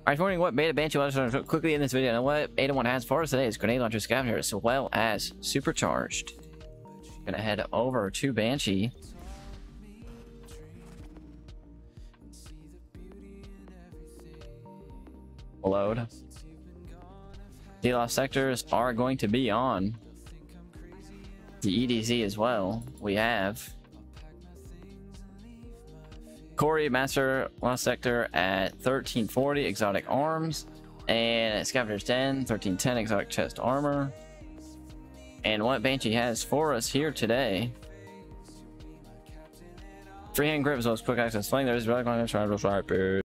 Alright, wondering what beta Banshee was quickly in this video, and what ADA-1 has for us today is grenade launcher scavenger as well as supercharged. Gonna head over to Banshee. Load. DLoS sectors are going to be on the EDZ as well. We have Corey Master Lost Sector at 1340 exotic arms, and Scavenger's Den 1310 exotic chest armor. And what Banshee has for us here today: freehand grip as well as quick access sling. There's really going to try to